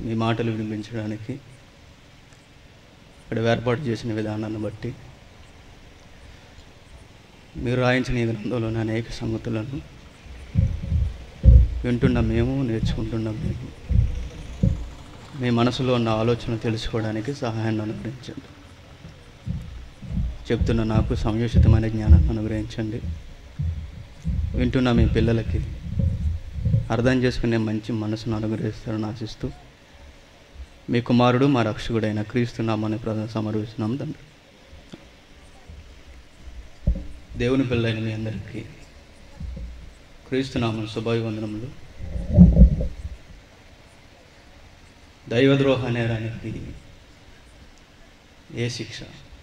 మీ మాటలు వినిపించడానికి ఇక్కడ ఏర్పాటు చేసిన విధానాన్ని బట్టి మీరు రాయించిన ఈ గ్రంథంలోని అనేక సంగతులను వింటున్న మేము, నేర్చుకుంటున్న మేము, మీ మనసులో ఉన్న ఆలోచన తెలుసుకోవడానికి సహాయాన్ని అనుగ్రహించండి. చెప్తున్న నాకు సంయోషితమైన జ్ఞానాన్ని అనుగ్రహించండి. వింటున్న మీ పిల్లలకి అర్థం చేసుకునే మంచి మనసును అనుగ్రహిస్తారని ఆశిస్తూ మీ కుమారుడు మా రక్షకుడైన క్రీస్తు నామాన్ని సమర్పిస్తున్నాం తండ్రి. దేవుని పిల్లలైన మీ అందరికీ క్రీస్తు నామం శుభాభివందనములు. దైవద్రోహ నేరానికి ఏ శిక్ష?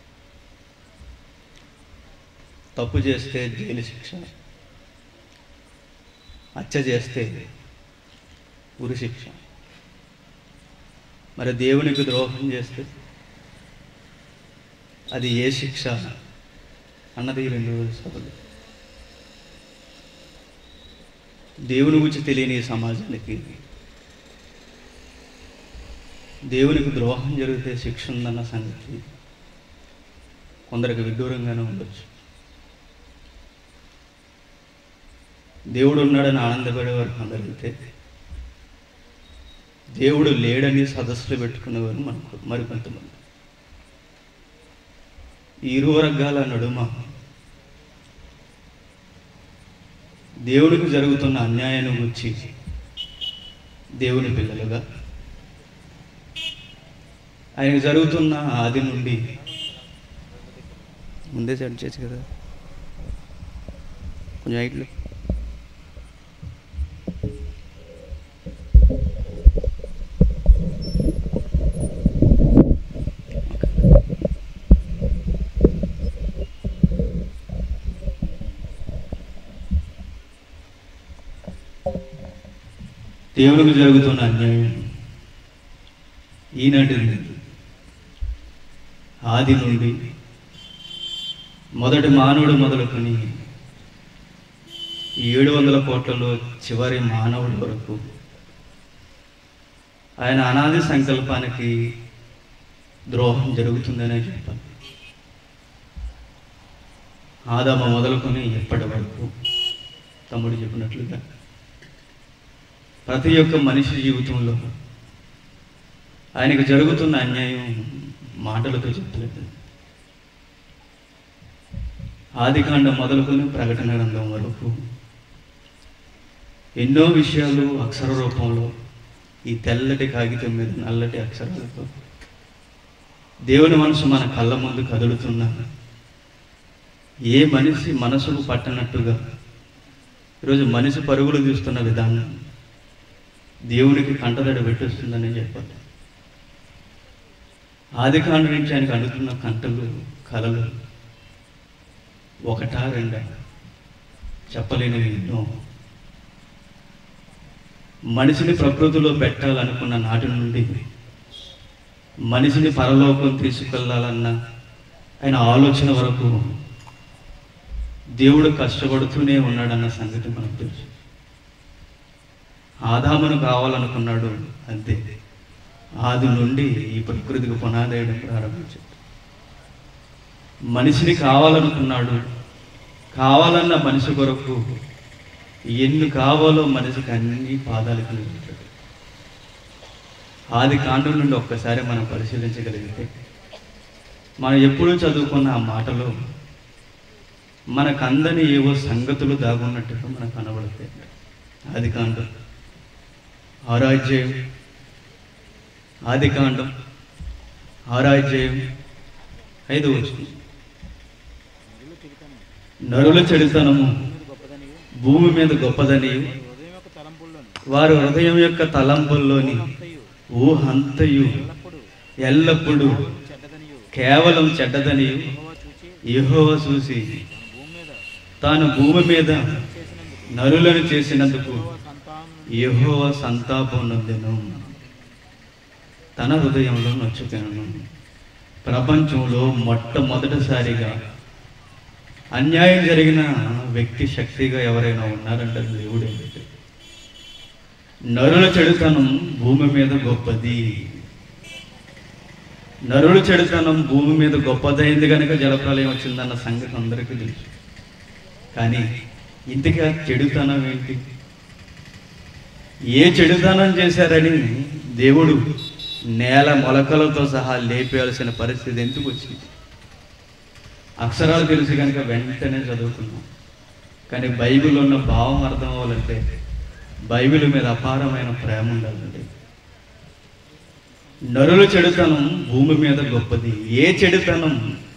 తప్పు చేస్తే జైలు శిక్ష, హత్య చేస్తే ఉరి శిక్ష. మరి దేవునికి ద్రోహం చేస్తే అది ఏ శిక్ష అన్నది రెండు సభలు. దేవుని గురించి తెలియని ఈ సమాజానికి దేవునికి ద్రోహం జరిగితే శిక్ష ఉందన్న సంగతి కొందరికి విడ్డూరంగానే ఉండొచ్చు. దేవుడు ఉన్నాడని ఆనందపడేవారు కొందరైతే, దేవుడు లేడని సదస్సులు పెట్టుకునేవారు మరికొంతమంది. ఈ ఇరు వర్గాల నడుమ దేవుడికి జరుగుతున్న అన్యాయాన్ని గురించి దేవుని పిల్లలుగా ఆయనకు జరుగుతున్న ఆది నుండి ముందే సెట్ చేయొచ్చు కదా కొంచెం హైట్లో. దేవునికి జరుగుతున్న అన్యాయం ఈనాటి ఆది నుండి మొదటి మానవుడు మొదలుకొని 700 కోట్లలో చివరి మానవుడి వరకు ఆయన అనాది సంకల్పానికి ద్రోహం జరుగుతుందనే చెప్పాలి. ఆదాము మొదలుకొని ఎప్పటి వరకు తమ్ముడు చెప్పినట్లుగా ప్రతి ఒక్క మనిషి జీవితంలో ఆయనకు జరుగుతున్న అన్యాయం మాటలతో చెప్పలేదు. ఆదికాండం మొదలుకొని ప్రకటన గ్రంథం వరకు ఎన్నో విషయాలు అక్షర రూపంలో ఈ తెల్లటి కాగితం మీద నల్లటి అక్షరాలతో దేవుని మనసు మన కళ్ళ ముందు కదులుతున్న ఏ మనిషి మనసుకు పట్టనట్టుగా ఈరోజు మనిషి పరుగులు తీస్తున్న విధానం దేవునికి కంటదడి పెట్టిస్తుందని చెప్పాలి. ఆదికాండం నుంచి ఆయనకు అందుతున్న కంటలు కలలు ఒకటా రెండా చెప్పలేనివి ఎన్నో. మనిషిని ప్రకృతిలో పెట్టాలనుకున్న నాటి నుండి మనిషిని పరలోకం తీసుకెళ్లాలన్న ఆయన ఆలోచన వరకు దేవుడు కష్టపడుతూనే ఉన్నాడన్న సంగతి మనకు తెలుసు. ఆదామును కావాలనుకున్నాడు అంతే, ఆది నుండి ఈ ప్రకృతికి పునాది వేయడం ప్రారంభించాడు. మనిషిని కావాలనుకున్నాడు, కావాలన్న మనిషి కొరకు ఎన్ని కావాలో మనిషికి అన్ని పాదాలకు నిలిచాడు. ఆది కాండం నుండి ఒక్కసారి మనం పరిశీలించగలిగితే మనం ఎప్పుడూ చదువుకున్న ఆ మాటలో మనకందని ఏవో సంగతులు దాగున్నట్టుగా మనకు కనబడతాయి. ఆది కాండం 6వ అధ్యాయం, ఆదికాండం 6వ అధ్యాయం 5వ వచనం. నరుల చెడుతనము భూమి మీద గొప్పదని వారి హృదయం యొక్క తలంపుల్లోని ఊహంతయు ఎల్లప్పుడూ కేవలం చెడ్డదని యెహోవా చూసి తాను భూమి మీద నరులను చేసినందుకు యెహోవా సంతాపం నొందెను, తన హృదయంలో నొచ్చుకొనెను. ప్రపంచంలో మొట్టమొదటిసారిగా అన్యాయం జరిగిన వ్యక్తి శక్తిగా ఎవరైనా ఉన్నారంటే దేవుడే. నరుల చెడుతనం భూమి మీద గొప్పది. నరుల చెడుతనం భూమి మీద గొప్పదైంది కనుక జలప్రలయం వచ్చిందన్న సంగతి అందరికీ తెలుసు. కానీ ఇంతగా చెడుతనం ఏంటి? ఏ చెడుతనం చేశారని దేవుడు నేల మొలకలతో సహా లేపేయాల్సిన పరిస్థితి ఎందుకు వచ్చింది? అక్షరాలు తెలిసి కనుక వెంటనే చదువుకున్నాం. కానీ బైబిల్ ఉన్న భావం అర్థం అవ్వాలంటే బైబిల్ మీద అపారమైన ప్రేమ ఉండాలండి. నరుల చెడుతనం భూమి మీద గొప్పది. ఏ చెడుతనం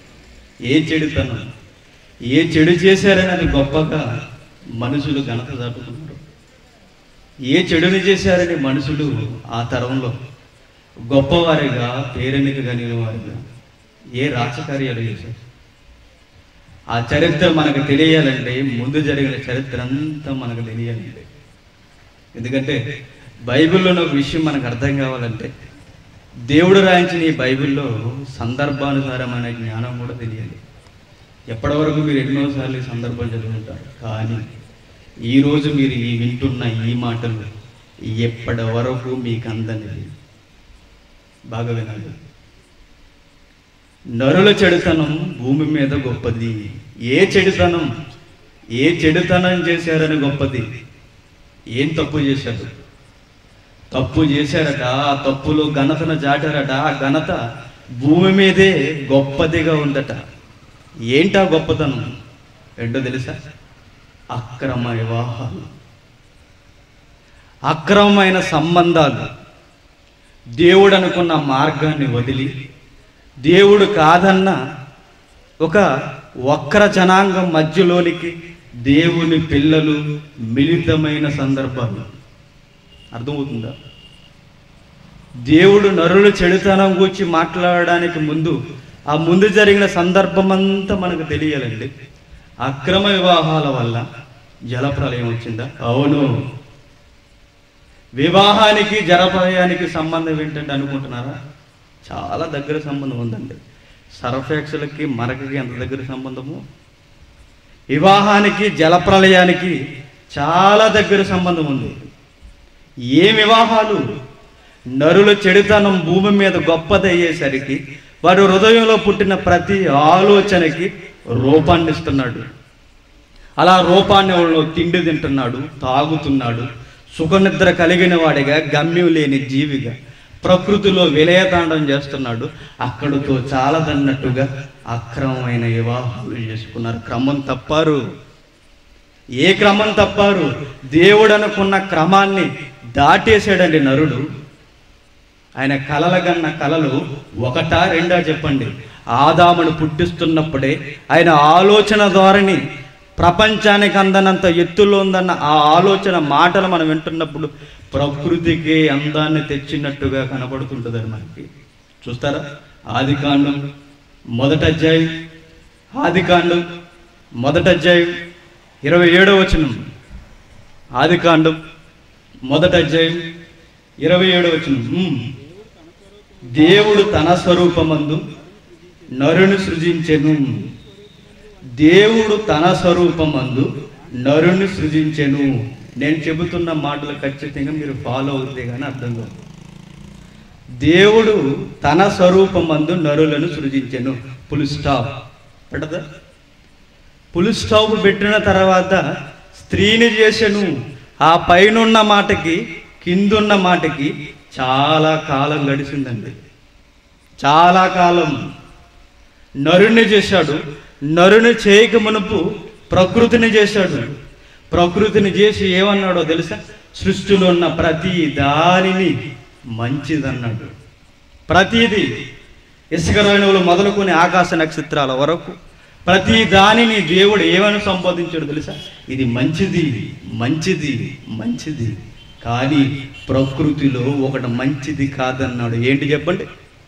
ఏ చెడు చేశారని అది గొప్పగా మనుషులు ఘనత చాటుతున్నారు. ఏ చెడుని చేశారని మనుషులు ఆ తరంలో గొప్పవారిగా పేరెన్నిక కలిగిన వారిగా ఏ రాజకార్యాలు చేశారు? ఆ చరిత్ర మనకు తెలియాలంటే ముందు జరిగిన చరిత్ర అంతా మనకు తెలియాలంటే, ఎందుకంటే బైబిల్లో ఒక విషయం మనకు అర్థం కావాలంటే దేవుడు రాయించిన ఈ బైబిల్లో సందర్భానుసారమైన జ్ఞానం కూడా తెలియాలి. ఎప్పటి వరకు మీరు ఎన్నోసార్లు ఈ సందర్భాలు చదువుకుంటారు, కానీ ఈరోజు మీరు వింటున్న ఈ మాటలు ఎప్పటి వరకు మీకు అందనిది. బాగా వినాలి. నరుల చెడుతనం భూమి మీద గొప్పది. ఏ చెడుతనం చేశారని గొప్పది. ఏం తప్పు చేశారు? తప్పు చేశారట. ఆ తప్పులో ఘనతను చాటారట. ఆ ఘనత భూమి మీదే గొప్పదిగా ఉందట. ఏంటా గొప్పతనం? ఏంటో తెలుసా? అక్రమ వివాహాలు, అక్రమమైన సంబంధాలు. దేవుడు అనుకున్న మార్గాన్ని వదిలి దేవుడు కాదన్న ఒక వక్ర జనాంగం మధ్యలోనికి దేవుని పిల్లలు మిళితమైన సందర్భాలు. అర్థమవుతుందా? దేవుడు నరుల చెడుతనం గురించి మాట్లాడడానికి ఆ ముందు జరిగిన సందర్భం అంతా మనకు తెలియాలండి. అక్రమ వివాహాల వల్ల జలప్రలయం వచ్చిందా? అవును. వివాహానికి జలప్రలయానికి సంబంధం ఏంటంటే అనుకుంటున్నారా? చాలా దగ్గర సంబంధం ఉందండి. సర్ఫెక్స్లకి మరకకి ఎంత దగ్గర సంబంధము? వివాహానికి జలప్రలయానికి చాలా దగ్గర సంబంధం ఉంది. ఏ వివాహాలు? నరుల చెడుతనం భూమి మీద గొప్పదయ్యేసరికి వాడు హృదయంలో పుట్టిన ప్రతి ఆలోచనకి రూపాన్ని ఇస్తున్నాడు. అలా రూపాన్ని వాళ్ళు తిండి తింటున్నాడు, తాగుతున్నాడు. సుఖనిద్ర కలిగిన వాడిగా, గమ్యం లేని జీవిగా ప్రకృతిలో విలయతాండం చేస్తున్నాడు. అక్కడితో చాలదన్నట్టుగా అక్రమమైన వివాహాలు చేసుకున్నారు. క్రమం తప్పారు. ఏ క్రమం తప్పారు? దేవుడు అనుకున్న క్రమాన్ని దాటేశాడండి నరుడు. ఆయన కలలుగన్న కలలు ఒకటా రెండా చెప్పండి? ఆదామును పుట్టిస్తున్నప్పుడే ఆయన ఆలోచన ధోరణి ప్రపంచానికి అందనంత ఎత్తులో ఉందన్న ఆ ఆలోచన మాటలు మనం వింటున్నప్పుడు ప్రకృతికి అందాన్ని తెచ్చినట్టుగా కనబడుతుంటుందని మనకి. చూస్తారా? ఆదికాండం మొదటి అధ్యాయం 27వ వచనం. ఆదికాండం మొదటి అధ్యాయం 27వ వచనం. దేవుడు తన స్వరూపమందు నరుని సృజించెను. దేవుడు తన స్వరూపమందు నరుని సృజించెను. నేను చెబుతున్న మాటలు ఖచ్చితంగా మీరు ఫాలో అవుతే కానీ అర్థం కాదు. దేవుడు తన స్వరూపమందు నరులను సృజించెను. ఫుల్ స్టాప్ పెట్టదా? ఫుల్ స్టాప్ పెట్టిన తర్వాత స్త్రీని చేసెను. ఆ పైనున్న మాటకి కిందున్న మాటకి చాలా కాలం గడిచిందండి. చాలా కాలం. నరుని చేశాడు. నరుని చేయక మునుపు ప్రకృతిని చేశాడు. ప్రకృతిని చేసి ఏమన్నాడో తెలుసా? సృష్టిలో ఉన్న ప్రతి దానిని మంచిదన్నాడు. ప్రతిదీ, ఇసుక రేణువులు మొదలుకొని ఆకాశ నక్షత్రాల వరకు ప్రతి దానిని దేవుడు ఏమని సంబోధించాడు తెలుసా? ఇది మంచిది, మంచిది, మంచిది. కానీ ప్రకృతిలో ఒకటి మంచిది కాదన్నాడు. ఏంటి చెప్పండి?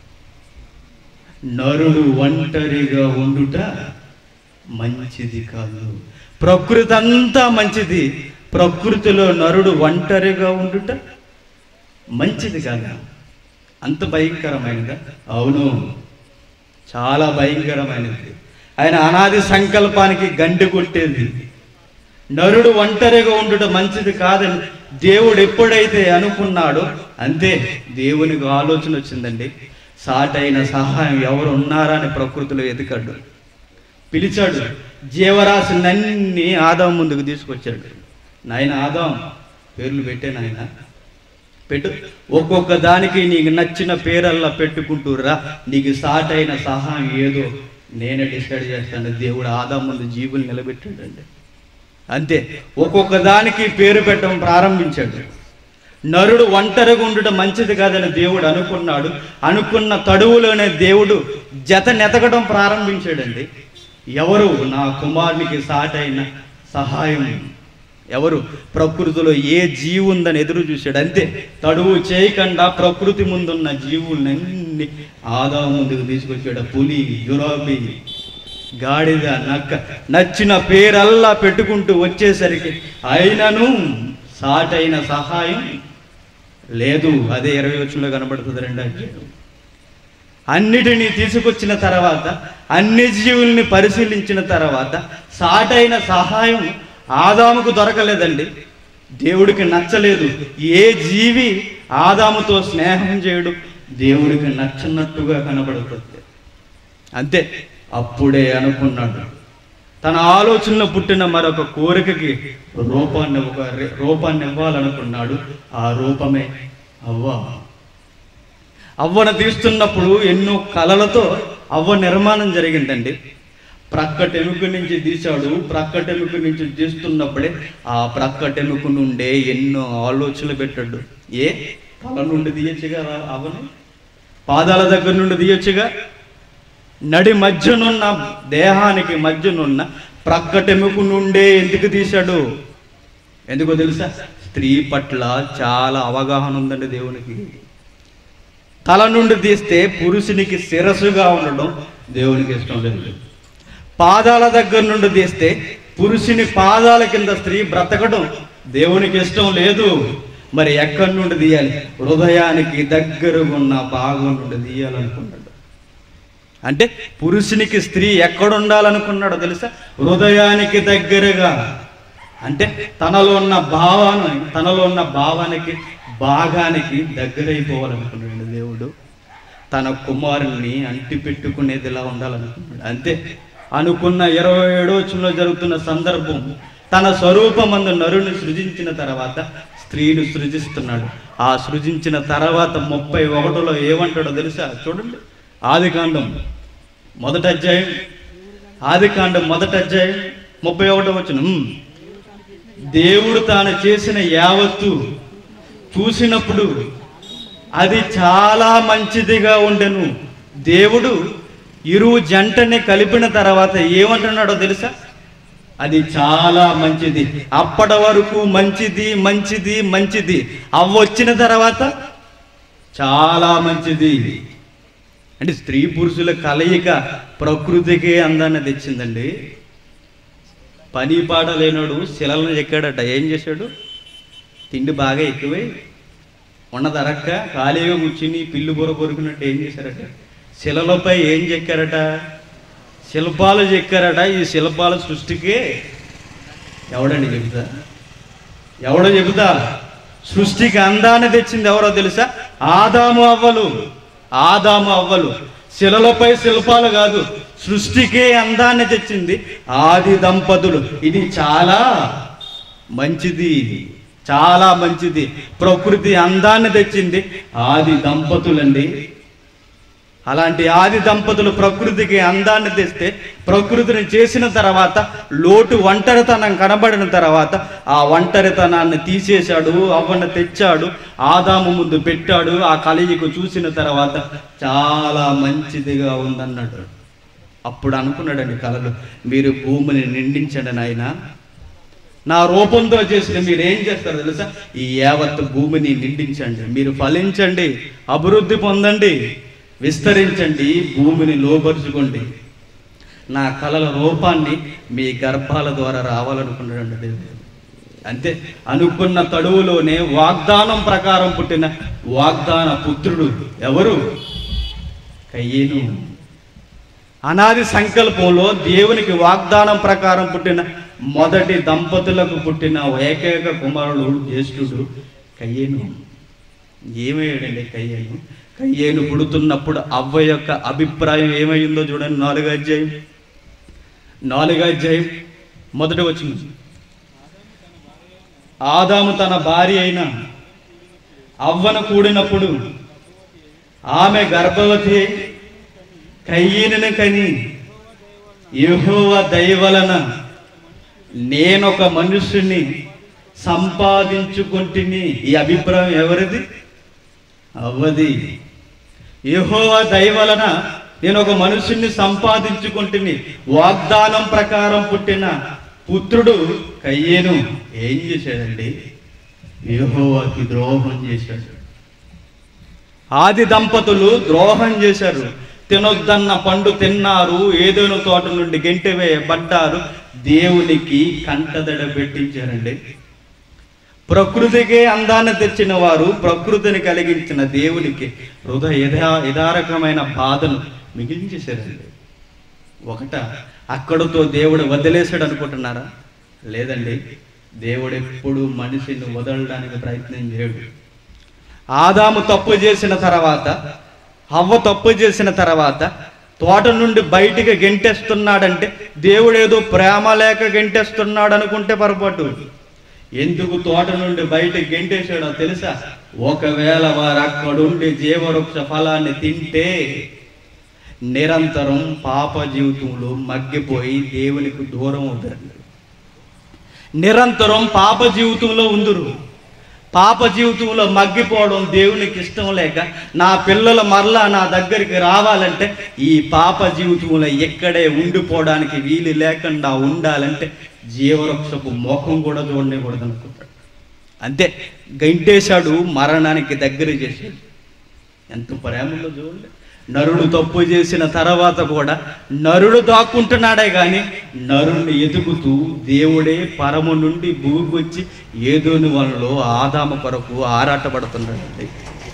నరుడు ఒంటరిగా ఉండుట మంచిది కాదు. ప్రకృతి అంతా మంచిది, ప్రకృతిలో నరుడు ఒంటరిగా ఉండుట మంచిది కాదా? అంత భయంకరమైనదా? అవును, చాలా భయంకరమైనది. ఆయన అనాది సంకల్పానికి గండి కొట్టేది. నరుడు ఒంటరిగా ఉండుట మంచిది కాదని దేవుడు ఎప్పుడైతే అనుకున్నాడో అంతే దేవునికి ఆలోచన వచ్చిందండి. సాటైన సహాయం ఎవరు ఉన్నారా అని ప్రకృతిలో ఎదికాడు, పిలిచాడు. జీవరాశులన్నీ ఆదాం ముందుకు తీసుకొచ్చాడు. నాయన ఆదాం, పేర్లు పెట్టే నాయన, పెట్టు, ఒక్కొక్క దానికి నీకు నచ్చిన పేరల్లా పెట్టుకుంటూరా, నీకు సాటైన సహాయం ఏదో నేనే డిసైడ్ చేస్తాను. దేవుడు ఆదాం ముందు జీవులు నిలబెట్టాడండి. అంతే, ఒక్కొక్క దానికి పేరు పెట్టడం ప్రారంభించాడు. నరుడు ఒంటరిగా ఉండటం మంచిది కాదని దేవుడు అనుకున్నాడు. అనుకున్న తడువులోనే దేవుడు జత నెతకడం ప్రారంభించాడండి. ఎవరు? నా కుమారునికి సాటైన సహాయం ఎవరు? ప్రకృతిలో ఏ జీవి ఉందని ఎదురు చూశాడు. అంతే, తడువు చేయకుండా ప్రకృతి ముందున్న జీవులన్నీ ఆదాము ముందుకు తీసుకొచ్చాడు. పులి, గురాబి, గాడిద, నక్క, నచ్చిన పేరల్లా పెట్టుకుంటూ వచ్చేసరికి అయినను సాటైన సహాయం లేదు. అదే 20 వచనంలో కనబడుతుంది. 2 అధ్యాయం. అన్నిటినీ తీసుకొచ్చిన తర్వాత, అన్ని జీవుల్ని పరిశీలించిన తర్వాత సాటైన సహాయం ఆదాముకు దొరకలేదండి. దేవుడికి నచ్చలేదు. ఏ జీవి ఆదాముతో స్నేహం చేయడు, దేవుడికి నచ్చనట్టుగా కనబడుతుంది. అంతే, అప్పుడే అనుకున్నాడు. తన ఆలోచనలో పుట్టిన మరొక కోరికకి రూపాన్ని ఇవ్వాలనుకున్నాడు. ఆ రూపమే అవ్వ. అవ్వను తీస్తున్నప్పుడు ఎన్నో కళలతో అవ్వ నిర్మాణం జరిగిందండి. ప్రక్కటెముక నుంచి తీశాడు. ప్రక్కటెముక నుంచి తీస్తున్నప్పుడే ఆ ప్రక్కటెముక నుండే ఎన్నో ఆలోచనలు పెట్టాడు. ఏ తల నుండి తీయచ్చుగా అవ్వను, పాదాల దగ్గర నుండి తీయచ్చుగా, నడి మధ్యనున్న దేహానికి మధ్యనున్న ప్రక్కటెముక నుండే ఎందుకు తీశాడు? ఎందుకో తెలుసా? స్త్రీ పట్ల చాలా అవగాహన ఉందండి దేవునికి. తల నుండి తీస్తే పురుషునికి శిరస్సుగా ఉండడం దేవునికి ఇష్టం లేదు. పాదాల దగ్గర నుండి తీస్తే పురుషుని పాదాల కింద స్త్రీ బ్రతకడం దేవునికి ఇష్టం లేదు. మరి ఎక్కడి నుండి తీయాలి? హృదయానికి దగ్గరగా ఉన్న భాగం నుండి తీయాలనుకున్నాడు. అంటే పురుషునికి స్త్రీ ఎక్కడ ఉండాలనుకున్నాడో తెలుసా? హృదయానికి దగ్గరగా. అంటే తనలో ఉన్న భావానికి భాగానికి దగ్గరైపోవాలనుకున్నాడు దేవుడు. తన కుమారుణ్ణి అంటి పెట్టుకునేదిలా ఉండాలనుకున్నాడు. అంతే, అనుకున్న 27వ వచనంలో జరుగుతున్న సందర్భం, తన స్వరూపమందు నరుని సృజించిన తర్వాత స్త్రీని సృజిస్తున్నాడు. ఆ సృజించిన తర్వాత 31లో ఏమంటాడో తెలుసా? చూడండి, ఆదికాండం 1వ అధ్యాయం, 31వ వచనం. దేవుడు తాను చేసిన యావత్తు చూసినప్పుడు అది చాలా మంచిదిగా ఉండెను. దేవుడు ఇరువు జంటని కలిపిన తర్వాత ఏమంటున్నాడో తెలుసా? అది చాలా మంచిది. అప్పటి వరకు మంచిది మంచిది మంచిది, అవ్వ వచ్చిన తర్వాత చాలా మంచిది. అంటే స్త్రీ పురుషుల కలయిక ప్రకృతికే అందాన్ని తెచ్చిందండి. పని పాట లేనాడు శిలలను ఎక్కాడట. ఏం చేశాడు? తిండి బాగా ఎక్కువై ఉన్నదరక్క ఖాళీగా కూర్చుని పిల్లు బొర కొరుకున్నట్టు ఏం చేశారట? శిలలపై ఏం చెక్కారట? శిల్పాలు చెక్కారట. ఈ శిల్పాల సృష్టికే ఎవడండి చెబుతా? సృష్టికి అందాన్ని తెచ్చింది ఎవరో తెలుసా? ఆదాము అవ్వలు. శిలలపై శిల్పాలు కాదు, సృష్టికే అందాన్ని తెచ్చింది ఆది దంపతులు. ఇది చాలా మంచిది. ప్రకృతి అందాన్ని తెచ్చింది ఆది దంపతులండి. అలాంటి ఆది దంపతులు ప్రకృతికి అందాన్ని తెస్తే, ప్రకృతిని చేసిన తర్వాత ఒంటరితనం కనబడిన తర్వాత ఆ ఒంటరితనాన్ని తీసేశాడు, అవ్వను తెచ్చాడు, ఆదాము ముందు పెట్టాడు. ఆ కలయిక చూసిన తర్వాత చాలా మంచిదిగా ఉందన్నాడు. అప్పుడు అనుకున్నాడండి కలలు, మీరు భూమిని నిండించండి నాయన, నా రూపంతో చేసిన మీరు ఏం చేస్తారు తెలుసా? ఈ యావత్తు భూమిని నిండించండి, మీరు ఫలించండి, అభివృద్ధి పొందండి, విస్తరించండి, భూమిని లోపరుచుకోండి. నా కలల రూపాన్ని మీ గర్భాల ద్వారా రావాలనుకున్నాడు దేవుడు. అంతే, అనుకున్న తడువులోనే వాగ్దానం ప్రకారం పుట్టిన వాగ్దాన పుత్రుడు ఎవరు? కయ్యేను. అనాది సంకల్పంలో దేవునికి వాగ్దానం ప్రకారం పుట్టిన మొదటి దంపతులకు పుట్టిన ఏకైక కుమారుడు జ్యేష్ఠుడు కయ్యేను. ఏమయ్యాడండి కయ్యేను? కయ్యేను పుడుతున్నప్పుడు అవ్వ యొక్క అభిప్రాయం ఏమైందో చూడండి. 4వ అధ్యాయం మొదటి వచనం. ఆదాము తన భార్య అయిన అవ్వను కూడినప్పుడు ఆమె గర్భవతి కయ్యేనును కని, యెహోవా దయ వలన నేనొక మనుష్యుని సంపాదించుకుంటుని. ఈ అభిప్రాయం ఎవరిది? అవ్వది. యెహోవా దయ వలన నేను ఒక మనుషుణ్ణి సంపాదించుకుంటుని. వాగ్దానం ప్రకారం పుట్టిన పుత్రుడు కయ్యేను ఏం చేశాడండి? యెహోవాకి ద్రోహం చేశాడు. ఆది దంపతులు ద్రోహం చేశారు. తినొద్దన్న పండు తిన్నారు, ఏదైనా తోట నుండి గెంటివేయబడ్డారు, దేవునికి కంటదడ పెట్టించారండి. ప్రకృతికే అందాన్ని తెచ్చిన వారు ప్రకృతిని కలిగించిన దేవునికి హృదయదారకమైన బాధను మిగిలించేశారండి. అక్కడితో దేవుడు వదిలేశాడు అనుకుంటున్నారా? లేదండి. దేవుడు ఎప్పుడు మనిషిని వదలడానికి ప్రయత్నం చేయడు. ఆదాము తప్పు చేసిన తర్వాత, హవ్వ తప్పు చేసిన తర్వాత తోట నుండి బయటికి గెంటేస్తున్నాడంటే దేవుడు ఏదో ప్రేమ లేక గెంటేస్తున్నాడు అనుకుంటే పొరపాటు. ఎందుకు తోట నుండి బయటకు గెంటేశాడో తెలుసా? ఒకవేళ వారు అక్కడుండి జీవవృక్ష ఫలాన్ని తింటే నిరంతరం పాప జీవితంలో మగ్గిపోయి దేవునికి దూరం అవుతారు. నిరంతరం పాప జీవితంలో ఉందురు. పాప జీవితంలో మగ్గిపోవడం దేవునికి ఇష్టం లేక, నా పిల్లలు మరలా నా దగ్గరికి రావాలంటే ఈ పాప జీవితంలో ఎక్కడే ఉండిపోవడానికి వీలు లేకుండా ఉండాలంటే జీవవృక్షపు ముఖం కూడా చూడకూడదు అనుకుంటాడు. అంతే, గంటేశాడు, మరణానికి దగ్గర చేశాడు. ఎంత ప్రేమలో చూడండి. నరుడు తప్పు చేసిన తర్వాత కూడా నరుడు దాక్కుంటున్నాడే కానీ నరుణ్ణి ఎదుగుతూ దేవుడే పరము నుండి భూమికి వచ్చి ఏదోని వలలో ఆదాము కొరకు ఆరాటపడుతున్నాడండి.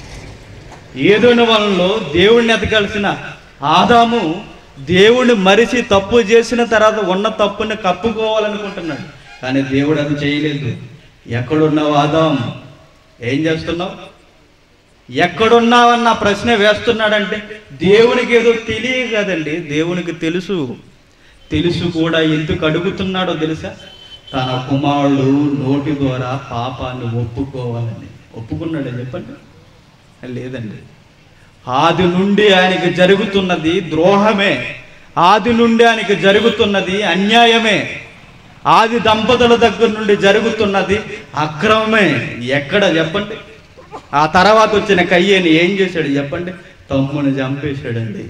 ఏదోని వలలో దేవుణ్ణి ఎదగాల్సిన ఆదాము దేవుణ్ణి మరిచి తప్పు చేసిన తర్వాత ఉన్న తప్పుని కప్పుకోవాలనుకుంటున్నాడు. కానీ దేవుడు అది చేయలేదు. ఎక్కడున్నావు ఆదాము? ఏం చేస్తున్నావు? ఎక్కడున్నావన్న ప్రశ్న వేస్తున్నాడంటే దేవునికి ఏదో తెలియదు కదండి. దేవునికి తెలుసు కూడా. ఎందుకు అడుగుతున్నాడో తెలుసా? తన కుమారుడు నోటి ద్వారా పాపాన్ని ఒప్పుకోవాలని. ఒప్పుకున్నాడే చెప్పండి? లేదండి. ఆది నుండి ఆయనకి జరుగుతున్నది ద్రోహమే. ఆది నుండి ఆయనకి జరుగుతున్నది అన్యాయమే. ఆది దంపతుల దగ్గర నుండి జరుగుతున్నది అక్రమమే. ఎక్కడ చెప్పండి? ఆ తర్వాత వచ్చిన కయ్యేని ఏం చేశాడు చెప్పండి? తమ్ముని చంపేశాడండి.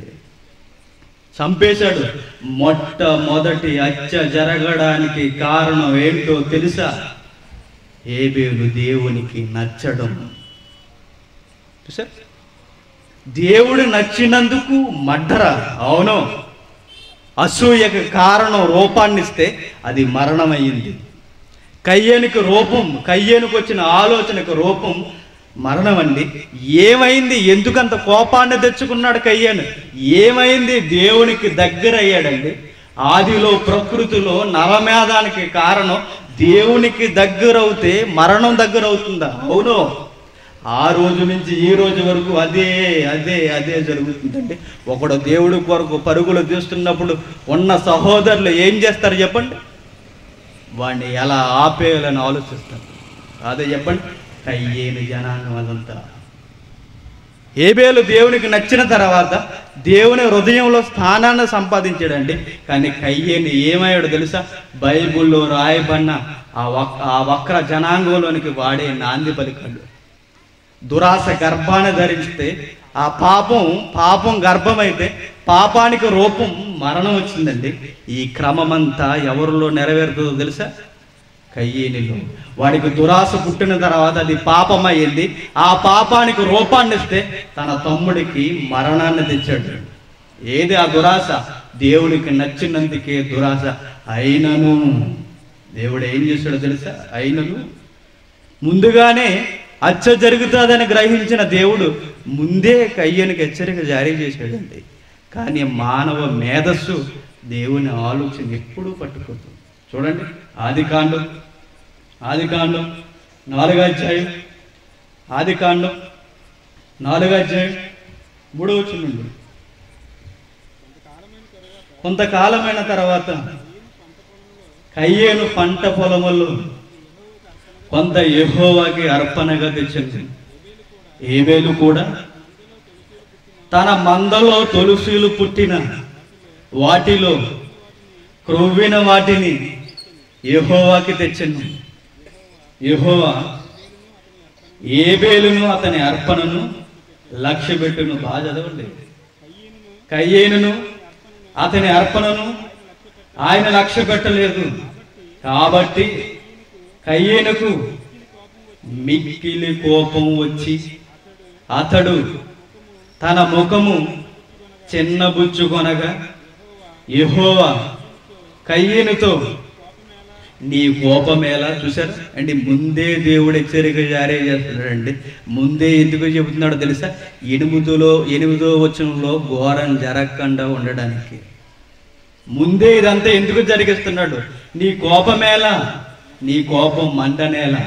చంపేశాడు. మొట్టమొదటి హత్య జరగడానికి కారణం ఏంటో తెలుసా? హేబేలు దేవునికి నచ్చడం. దేవుడు నచ్చినందుకు మడ్డర. అవును, అసూయకు కారణం రూపాన్ని ఇస్తే అది మరణమయ్యింది. కయ్యేనుకు వచ్చిన ఆలోచనకు రూపం మరణం అండి. ఏమైంది? ఎందుకంత కోపాన్ని తెచ్చుకున్నాడు కయ్యేను? ఏమైంది? దేవునికి దగ్గర అయ్యాడండి. ఆదిలో ప్రకృతిలో నవమేధానికి కారణం దేవునికి దగ్గరవుతే మరణం దగ్గర అవుతుందా? అవును. ఆ రోజు నుంచి ఈ రోజు వరకు అదే అదే అదే జరుగుతుందండి. ఒకడు దేవుడి కొరకు పరుగులు తీస్తున్నప్పుడు ఉన్న సహోదరులు ఏం చేస్తారు చెప్పండి? వాడిని ఎలా ఆపేయాలని ఆలోచిస్తారు. అదే చెప్పండి, కయ్యేను జనాంగం అదంతా. హేబేలు దేవునికి నచ్చిన తర్వాత దేవుని హృదయంలో స్థానాన్ని సంపాదించాడండి. కానీ కయ్యేను ఏమయ్యాడు తెలుసా? బైబుల్లో రాయబడిన ఆ వక్ర జనాంగంలోనికి వాడే నాంది పలికాడు. దురాశ గర్భాన్ని ధరిస్తే ఆ పాపం గర్భమైతే పాపానికి రూపం మరణం వచ్చిందండి. ఈ క్రమమంతా ఎవరిలో నెరవేరుతుందో తెలుసా? కయ్యేనులో. వాడికి దురాశ పుట్టిన తర్వాత అది పాపమయ్యింది. ఆ పాపానికి రూపాన్ని ఇస్తే తన తమ్ముడికి మరణాన్ని తెచ్చాడు. ఏది ఆ దురాశ? దేవుడికి నచ్చినందుకే దురాశ. అయినను దేవుడు ఏం చేశాడో తెలుసా? అయినను ముందుగానే హత్య జరుగుతుందని గ్రహించిన దేవుడు ముందే కయ్యేనుకి హెచ్చరిక జారీ చేశాడండి. కానీ మానవ మేధస్సు దేవుని ఆలోచన ఎప్పుడూ పట్టుకోదు. చూడండి, ఆదికాండం 4వ అధ్యాయం, ఆదికాండం 4వ అధ్యాయం 3వ వచనం నుండి. కొంతకాలమైన తర్వాత కయ్యేను పంట పొలములో కొంత యెహోవాకి అర్పణగా తెచ్చింది. ఏబేలు కూడా తన మందలో తొలుసీలు పుట్టిన వాటిలో క్రొవ్విన వాటిని యెహోవాకి తెచ్చింది. యెహోవా ఏబేలును అతని అర్పణను లక్ష్యపెట్టును. బాగా చదవండి. కయ్యేనును అతని అర్పణను ఆయన లక్ష్య పెట్టలేదు. కాబట్టి కయ్యేనుకు మిక్కిలి కోపం వచ్చి అతడు తన ముఖము చిన్నబుచ్చుకొనగా యెహోవా కయ్యేనుతో, నీ కోపమేలా. చూసారా అండి, ముందే దేవుడు హెచ్చరిక జారీ చేస్తున్నాడండి. ముందే ఎందుకు చెబుతున్నాడో తెలుసా? 8వ వచనంలో ఘోరం జరగకుండా ఉండడానికి ముందే ఇదంతా ఎందుకు జరిగిస్తున్నాడు? నీ కోపమేలా, నీ కోపం మంటనేలా,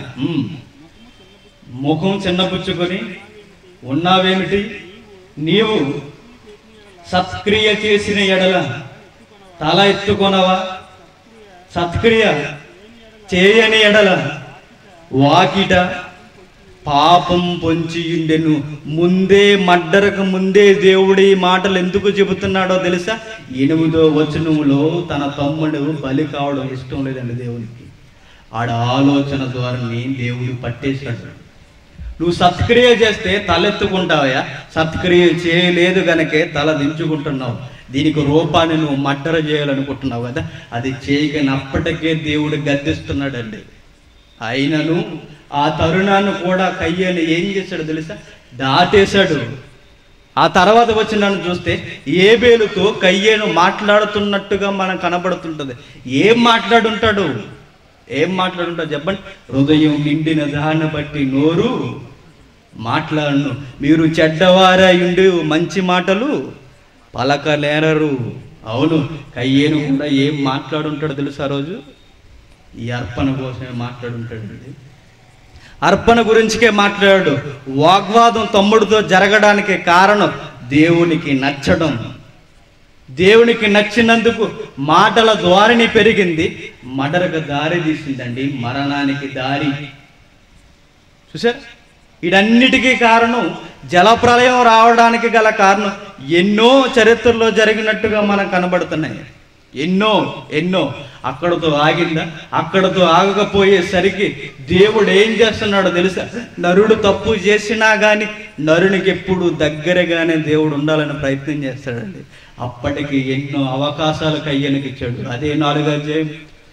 ముఖం చిన్నపుచ్చుకొని ఉన్నావేమిటి? నీవు సత్క్రియ చేసిన ఎడల తల ఎత్తుకొనవా? సత్క్రియ చేయని ఎడల వాకిట పాపం పొంచియుండెను. ముందే మడ్డరకు ముందే దేవుడు ఈ మాటలు ఎందుకు చెబుతున్నాడో తెలుసా? 8వ వచనంలో తన తమ్ముడు బలి కావడం ఇష్టం లేదండి దేవునికి. ఆడ ఆలోచన ద్వారా దేవుడు పట్టేశాడు. నువ్వు సత్క్రియ చేస్తే తలెత్తుకుంటావయా? సత్క్రియ చేయలేదు గనకే తల దించుకుంటున్నావు. దీనికి రూపాన్ని నువ్వు మడ్డర చేయాలనుకుంటున్నావు కదా, అది చేయగనప్పటికే దేవుడు గద్దిస్తున్నాడండి. అయినను ఆ తరుణాన్ని కూడా కయ్యేను ఏం చేశాడు తెలుసా? దాటేశాడు. ఆ తర్వాత వచ్చినాను చూస్తే ఏబేలుతో కయ్యేను మాట్లాడుతున్నట్టుగా మనం కనబడుతుంటది. ఏం మాట్లాడుంటాడు చెప్పండి? హృదయం నిండిన దాన్ని బట్టి నోరు మాట్లాడను. మీరు చెడ్డవారయుండి మంచి మాటలు పలకలేరరు. అవును, కయ్యేను కూడా ఏం మాట్లాడుంటాడు తెలుసా? రోజు ఈ అర్పణ కోసమే మాట్లాడుంటాడండి. అర్పణ గురించికే మాట్లాడాడు. వాగ్వాదం తమ్ముడితో జరగడానికి కారణం దేవునికి నచ్చడం. దేవునికి నచ్చినందుకు మాటల ద్వారిని పెరిగింది, మడరకు దారి తీసిందండి, మరణానికి దారి. చూసారు, వీటన్నిటికీ కారణం జలప్రలయం రావడానికి గల కారణం ఎన్నో చరిత్రలో జరిగినట్టుగా మనకు కనబడుతున్నాయి. ఎన్నో అక్కడతో ఆగిందా? అక్కడతో ఆగకపోయేసరికి దేవుడు ఏం చేస్తున్నాడో తెలుసా? నరుడు తప్పు చేసినా కానీ నరునికి ఎప్పుడు దగ్గరగానే దేవుడు ఉండాలని ప్రయత్నం చేస్తాడండి. అప్పటికి ఎన్నో అవకాశాలు కయ్యనికి ఇచ్చాడు. అదే 4వ అధ్యాయం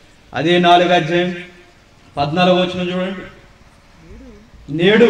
14వ వచనం చూడండి. నేడు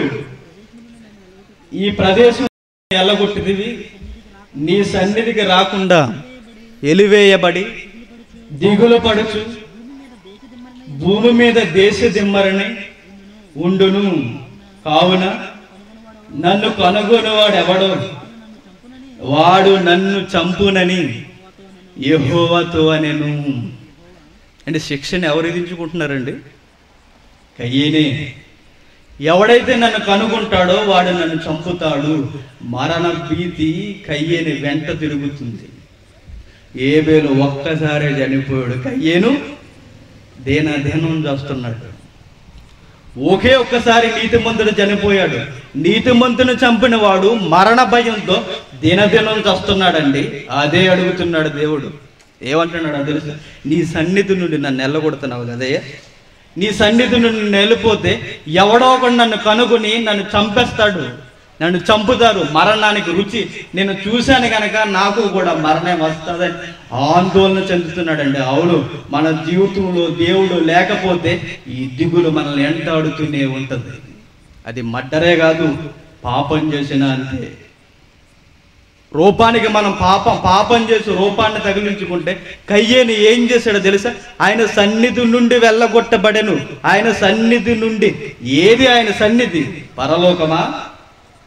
ఈ ప్రదేశం ఎల్లగొట్టిదివి, నీ సన్నిధికి రాకుండా ఎలివేయబడి దిగులు పడుచు భూమి మీద దేశ దిమ్మరని ఉండును. కావున నన్ను కనుగొనివాడు ఎవడో వాడు నన్ను చంపునని యెహోవాతో అనెను. అంటే శిక్షను ఎవరు విధించుకుంటున్నారండి? కయ్యేనే. ఎవడైతే నన్ను కనుగొంటాడో వాడు నన్ను చంపుతాడు. మరణ భీతి కయ్యేని వెంట తిరుగుతుంది. ఏబేలు ఒక్కసారే చనిపోయాడు, కయ్యేను దేనం చేస్తున్నాడు. ఒకే ఒక్కసారి నీతిమంతుడు చనిపోయాడు. నీతిమంతుని చంపిన వాడు మరణ భయంతో దినం చస్తున్నాడండి. అదే అడుగుతున్నాడు దేవుడు. ఏమంటున్నాడు తెలుసు? నీ సన్నిధి నుండి నన్ను ఎల్లగొడుతున్నావు కదయ్యా, నీ సన్నిధి నుండి వెళ్ళిపోతే ఎవడో ఒకడు నన్ను కనుగొని నన్ను చంపేస్తాడు, నన్ను చంపుతారు. మరణానికి రుచి నేను చూశాను కనుక నాకు కూడా మరణం వస్తుందని ఆందోళన చెందుతున్నాడండి. అవును, మన జీవితంలో దేవుడు లేకపోతే ఈ దిగులు మనల్ని వెంటాడుతూనే ఉంటుంది. అది మడ్డరే కాదు, పాపం చేసినా అంతే. రూపానికి మనం పాపం చేసి రూపాన్ని తగిలించుకుంటే కయ్యేని ఏం చేశాడో తెలుసా? ఆయన సన్నిధి నుండి వెళ్ళగొట్టబడెను. ఆయన సన్నిధి నుండి, ఏది ఆయన సన్నిధి? పరలోకమా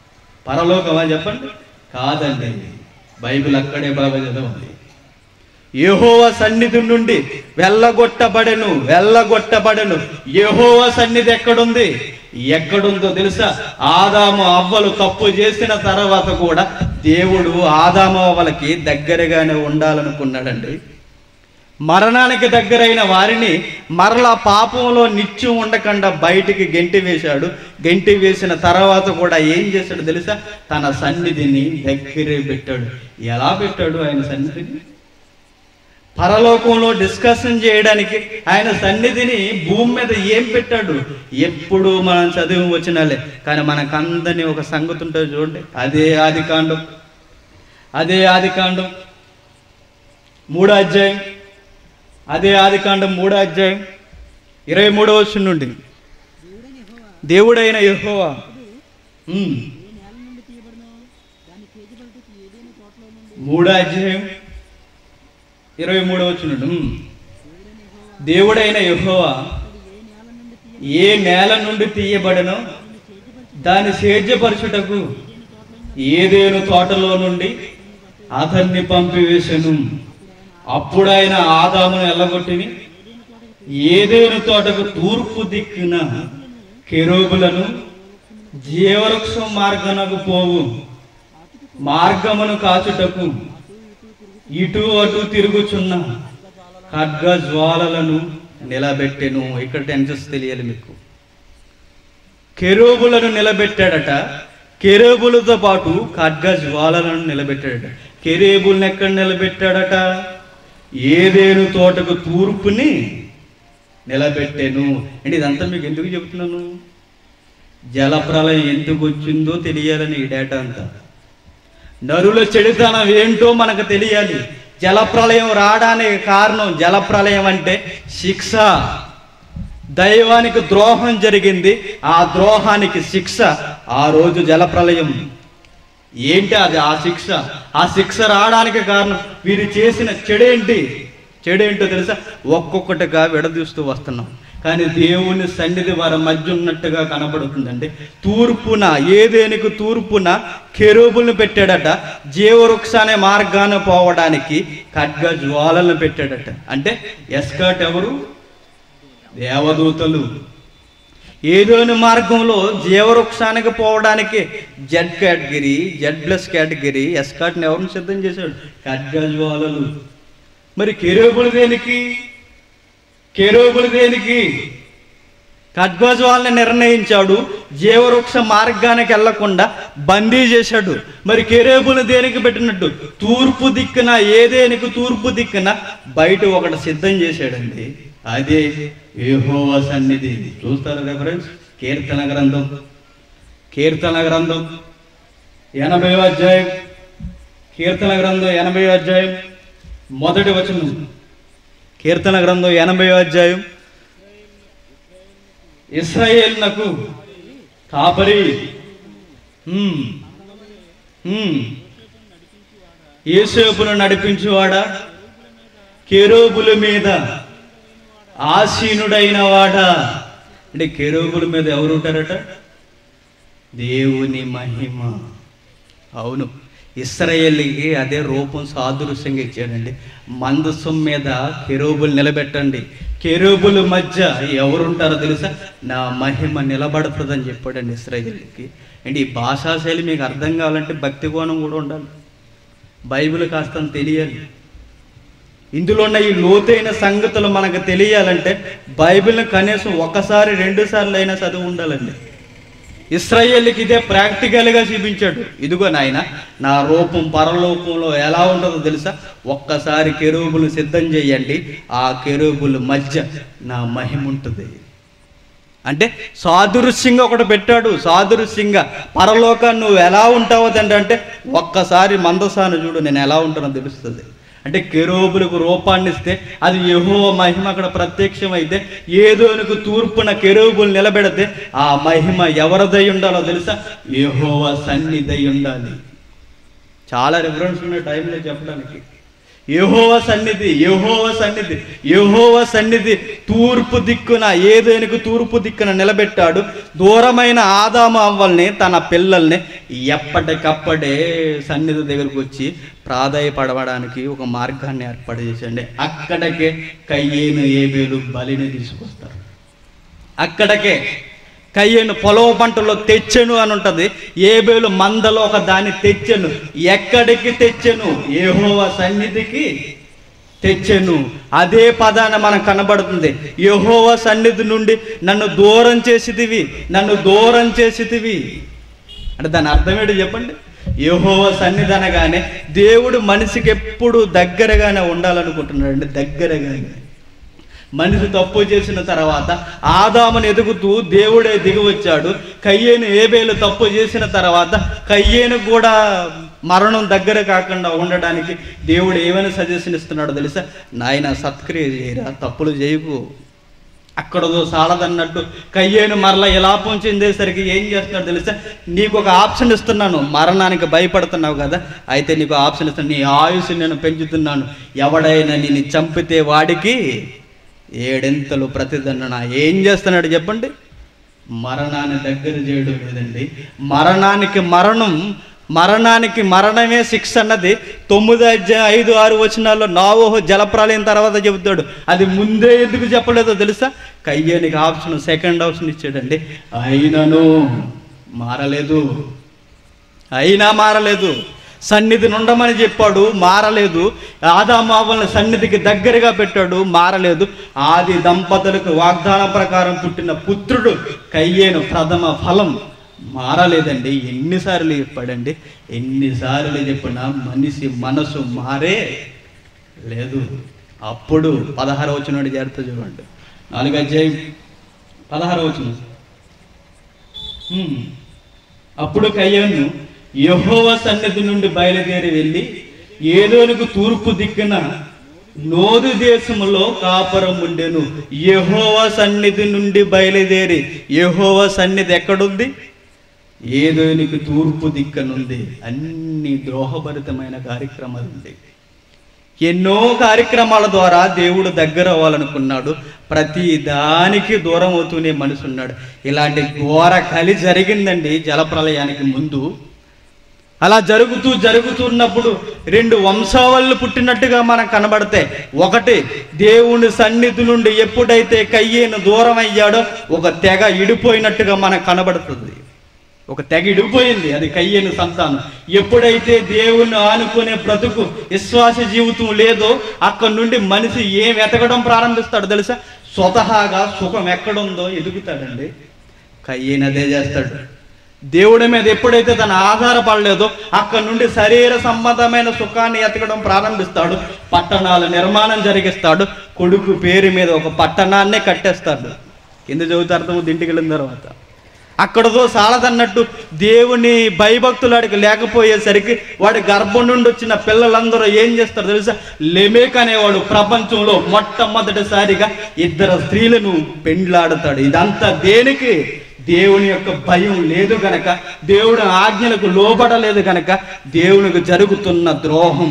చెప్పండి? కాదండి. బైబిల్ అక్కడే బాగా చదవండి. యెహోవా సన్నిధి నుండి వెళ్ళగొట్టబడెను. యెహోవా సన్నిధి ఎక్కడుందో తెలుసా? ఆదాము అవ్వలు తప్పు చేసిన తర్వాత కూడా దేవుడు ఆదాము అవ్వలకి దగ్గరగానే ఉండాలనుకున్నాడండి. మరణానికి దగ్గరైన వారిని మరలా పాపంలో నిత్యం ఉండకుండా బయటికి గెంటి వేసిన తర్వాత కూడా ఏం చేశాడు తెలుసా? తన సన్నిధిని దగ్గరే పెట్టాడు. ఎలా పెట్టాడు ఆయన సన్నిధిని? పరలోకంలో డిస్కషన్ చేయడానికి ఆయన సన్నిధిని భూమి మీద ఏం పెట్టాడు? ఎప్పుడు మనం చదివి వచ్చినాలే, కానీ మనకందరినీ ఒక సంగతి ఉంటుంది చూడండి. అదే ఆదికాండం 3వ అధ్యాయం, 23వ వచనం నుండి. దేవుడైన యెహోవా 3వ అధ్యాయం 23వ వచనం నుండి. దేవుడైన యెహోవా ఏ నేల నుండి తీయబడనో దాని సేద్యపరచుటకు ఏదేను తోటలో నుండి అతన్ని పంపివేశను. అప్పుడు ఆయన ఆదామును ఎల్లగొట్టిని ఏదేను తోటకు తూర్పు దిక్కున కెరూబులను జీవవృక్షం మార్గమునకు పోవు మార్గమును కాచుటకు ఇటు అటు తిరుగుచున్న ఖడ్గ జ్వాలలను నిలబెట్టెను. ఇక్కడ టెన్సెస్ తెలియాలి మీకు. కెరూబులను నిలబెట్టాడట, కెరూబులతో పాటు ఖడ్గ జ్వాలలను నిలబెట్టాడట. కెరూబులను ఎక్కడ నిలబెట్టాడట? ఏదేను తోటకు తూర్పుని నిలబెట్టెను. అంటే ఇదంతా మీకు ఎందుకు చెబుతున్నాను? జలప్రలయం ఎందుకు వచ్చిందో తెలియాలని ఈ డేటా అంతా. నరుల చెడుతనం ఏంటో మనకు తెలియాలి. జలప్రలయం రావడానికి కారణం, జలప్రలయం అంటే శిక్ష. దైవానికి ద్రోహం జరిగింది, ఆ ద్రోహానికి శిక్ష. ఆ రోజు జలప్రలయం. ఏంటి అది? ఆ శిక్ష రావడానికి కారణం వీరు చేసిన చెడేంటో తెలుసా? ఒక్కొక్కటిగా విడదీస్తూ వస్తున్నాం, కానీ దేవుని సన్నిధి వారి మధ్య ఉన్నట్టుగా కనబడుతుందండి. తూర్పున, ఏదేనికి తూర్పున కెరూబులను పెట్టాడట. జీవవృక్షాన్ని మార్గాన పోవడానికి ఖడ్గ జ్వాలను పెట్టాడట. అంటే ఎస్కాట్ ఎవరు? దేవదూతలు. ఏదోని మార్గంలో జీవవృక్షానికి పోవడానికి జెడ్ ప్లస్ కేటగిరీ ఎస్కాట్ని ఎవరిని సిద్ధం చేశాడు? ఖడ్గ జ్వాలలు. మరి కెరూబులు దేనికి? ఖడ్గజ్వాలని నిర్ణయించాడు, జీవవృక్ష మార్గానికి వెళ్లకుండా బందీ చేశాడు. మరి కెరూబులు దేనికి పెట్టినట్టు? తూర్పు దిక్కున, ఏదేనికి తూర్పు దిక్కున బయట ఒకటి సిద్ధం చేశాడండి. అదే యెహోవా సన్నిధి. చూస్తారు రెఫరెన్స్? కీర్తన గ్రంథం 80వ అధ్యాయం, కీర్తన గ్రంథం 80వ అధ్యాయం 1వ వచనం. కీర్తన గ్రంథం 80వ అధ్యాయం. ఇశ్రాయేలునకు కాపరి, యోసేపును నడిపించువాడా, కెరూబుల మీద ఆసీనుడైన వాడా. అంటే కెరూబుల మీద ఎవరు ఉంటారట? దేవుని మహిమ. అవును, ఇశ్రాయేలుకి అదే రూపం సాదృశ్యంగా ఇచ్చాడండి. మందసం మీద కెరూబులు నిలబెట్టండి, కెరూబుల మధ్య ఎవరుంటారో తెలుసా? నా మహిమ నిలబడుతుందని చెప్పాడండి ఇశ్రాయేలుకి. అండ్ ఈ భాషాశైలి మీకు అర్థం కావాలంటే భక్తి కోణం కూడా ఉండాలి, బైబిల్ కాస్త తెలియాలి. ఇందులో ఉన్న ఈ లోతైన సంగతులు మనకు తెలియాలంటే బైబిల్ని కనీసం 1-2 సార్లు అయినా చదివి ఉండాలండి. ఇశ్రాయేలుకి ఇదే ప్రాక్టికల్గా చూపించాడు. ఇదిగో నాయన, నా రూపం పరలోకంలో ఎలా ఉంటుందో తెలుసా? ఒక్కసారి కెరూబులు సిద్ధం చేయండి, ఆ కెరూబుల మధ్య నా మహిమ ఉంటుంది. అంటే సాదృశ్యంగా ఒకటి పెట్టాడు. సాదృశ్యంగా పరలోకాన్ని నువ్వు ఎలా ఉంటావో అంటే ఒక్కసారి మందసాన్ని చూడు, నేను ఎలా ఉంటానో తెలుస్తుంది. అంటే కెరూబులకు రూపాన్ని ఇస్తే అది యెహోవా మహిమ అక్కడ ప్రత్యక్షమైతే, ఏదోనికి తూర్పున కెరూబులు నిలబెడితే ఆ మహిమ ఎవరిదై ఉండాలో తెలుసా? యెహోవా సన్నిధి ఉండాలి. చాలా రిఫరెన్స్ ఉన్నాయి టైంలో చెప్పడానికి. యెహోవా సన్నిధి, యెహోవా సన్నిధి, యెహోవా సన్నిధి తూర్పు దిక్కున, ఏదైనాకు తూర్పు దిక్కున నిలబెట్టాడు. దూరమైన ఆదాము అవ్వల్ని, తన పిల్లల్ని ఎప్పటికప్పుడే సన్నిధి దగ్గరకు వచ్చి ప్రాధాయపడడానికి ఒక మార్గాన్ని ఏర్పాటు చేసండి. అక్కడికే కయ్యేను ఏబేలు బలిని తీసుకొస్తారు. అక్కడికే కయ్యేను పొలవ పంటలో తెచ్చెను అని ఉంటుంది, ఏబేలు మందలో ఒక దాన్ని తెచ్చెను. ఎక్కడికి తెచ్చెను? యెహోవా సన్నిధికి తెచ్చెను. అదే పదాన మనకు కనబడుతుంది. యెహోవా సన్నిధి నుండి నన్ను దూరం చేసితివి, నన్ను దూరం చేసితివి అంటే దాని అర్థం ఏంటో చెప్పండి. యెహోవా సన్నిధి అనగానే దేవుడు మనిషికి ఎప్పుడు దగ్గరగానే ఉండాలనుకుంటున్నాడండి. దగ్గరగానే మనిషి తప్పు చేసిన తర్వాత ఆదామును ఎదుగుతూ దేవుడే దిగి వచ్చాడు. కయ్యేను ఏబేలు తప్పు చేసిన తర్వాత కయ్యేను కూడా మరణం దగ్గర కాకుండా ఉండడానికి దేవుడు ఏమైనా సజెషన్ ఇస్తున్నాడో తెలుసా? నాయన సత్క్రియ చేయరా, తప్పులు చేయకు. అక్కడదో సాలదన్నట్టు కయ్యేను మరలా విలాపం చెందేసరికి ఏం చేస్తున్నాడు తెలుసా? నీకు ఒక ఆప్షన్ ఇస్తున్నాను. మరణానికి భయపడుతున్నావు కదా, అయితే నీకు ఆప్షన్ ఇస్తాను. నీ ఆయుష్ని నేను పెంచుతున్నాను. ఎవడైనా నిన్ను చంపితే వాడికి 7 ప్రతిదండన. ఏం చేస్తున్నాడు చెప్పండి? మరణాన్ని దగ్గర చేయడం లేదండి. మరణానికి మరణమే శిక్ష అన్నది 9:5-6 వచనాల్లో నోవహు జలప్రలయం తర్వాత చెబుతాడు. అది ముందే ఎందుకు చెప్పలేదో తెలుసా? కయ్యేనికి ఆప్షన్, సెకండ్ ఆప్షన్ ఇచ్చాడండి. అయినను మారలేదు. సన్నిధిని ఉండమని చెప్పాడు, మారలేదు. ఆదాము అవ్వల్ని సన్నిధికి దగ్గరగా పెట్టాడు, మారలేదు. ఆది దంపతులకు వాగ్దానం ప్రకారం పుట్టిన పుత్రుడు కయ్యేను ప్రథమ ఫలం, మారలేదండి. ఎన్నిసార్లు చెప్పాడండి? ఎన్నిసార్లు చెప్పినా మనిషి మనసు మారే లేదు. అప్పుడు 16వ వచనం జాగ్రత్త చూడండి. 4:16 వచనం. అప్పుడు కయ్యేను యెహోవా సన్నిధి నుండి బయలుదేరి వెళ్ళి ఏదోనుకు తూర్పు దిక్కున నోదు దేశములో కాపురం ఉండెను. యెహోవా సన్నిధి నుండి బయలుదేరి, యెహోవా సన్నిధి ఎక్కడుంది? ఏదోనుకు తూర్పు దిక్కునుంది. అన్ని ద్రోహభరితమైన కార్యక్రమాలు ఉంది. ఎన్నో కార్యక్రమాల ద్వారా దేవుడు దగ్గర అవ్వాలనుకున్నాడు. ప్రతి దానికి దూరం అవుతూనే మనిషి ఉన్నాడు. ఇలాంటి ఘోర కలి జరిగిందండి జలప్రలయానికి ముందు. అలా జరుగుతున్నప్పుడు 2 వంశావళులు పుట్టినట్టుగా మనకు కనబడతాయి. ఒకటి, దేవుని సన్నిధి నుండి ఎప్పుడైతే కయ్యేను దూరం అయ్యాడో ఒక తెగ ఇడిపోయినట్టుగా మనకు కనబడుతుంది. ఒక తెగ ఇడిపోయింది, అది కయ్యేను సంతానం. ఎప్పుడైతే దేవుణ్ణి ఆనుకునే బ్రతుకు, విశ్వాస జీవితం లేదో అక్కడి నుండి మనిషి ఏం ఎతకడం ప్రారంభిస్తాడు తెలుసా? స్వతహాగా సుఖం ఎక్కడుందో ఎదుగుతాడండి. కయ్యేను అదే చేస్తాడు. దేవుడి మీద ఎప్పుడైతే తన ఆధారపడలేదో అక్కడి నుండి శరీర సంబంధమైన సుఖాన్ని ఎతకడం ప్రారంభిస్తాడు. పట్టణాల నిర్మాణం జరిగిస్తాడు. కొడుకు పేరు మీద ఒక పట్టణాన్నే కట్టేస్తాడు. ఎందుకు చదువుతారు అర్థం? ఇంటికి వెళ్ళిన తర్వాత అక్కడతో సాలదన్నట్టు దేవుని భయభక్తులాడికి లేకపోయేసరికి వాడి గర్భం నుండి వచ్చిన పిల్లలందరూ ఏం చేస్తారు తెలుసా? లెమేక్ అనేవాడు ప్రపంచంలో మొట్టమొదటిసారిగా 2 స్త్రీలను పెండ్లాడుతాడు. ఇదంతా దేనికి? దేవుని యొక్క భయం లేదు గనక, దేవుడి ఆజ్ఞలకు లోబడలేదు గనక దేవునికి జరుగుతున్న ద్రోహం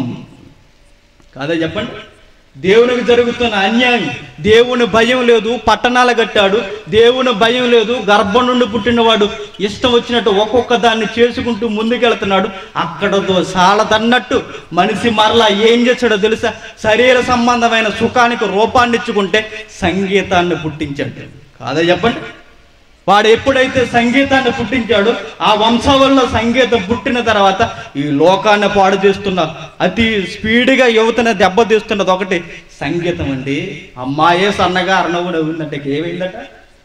కాదా చెప్పండి? దేవునికి జరుగుతున్న అన్యాయం. దేవుని భయం లేదు, పట్టణాలు కట్టాడు. దేవుని భయం లేదు, గర్భం నుండి పుట్టినవాడు ఇష్టం వచ్చినట్టు ఒక్కొక్క దాన్ని చేసుకుంటూ ముందుకెళ్తున్నాడు. అక్కడతో సాలదన్నట్టు మనిషి మరలా ఏం చేశాడో తెలుసా? శరీర సంబంధమైన సుఖానికి రూపాన్ని ఇచ్చుకుంటే సంగీతాన్ని పుట్టించాడు కాదా చెప్పండి? వాడు ఎప్పుడైతే సంగీతాన్ని పుట్టించాడో ఆ వంశావళిలో సంగీతం పుట్టిన తర్వాత ఈ లోకాన్ని పాడు చేస్తున్న, అతి స్పీడ్గా యువతను దెబ్బతీస్తున్నది ఒకటి సంగీతం అండి. అమ్మాయే సన్నగా అర్ణవు నవ్విందంటే ఏమైందట?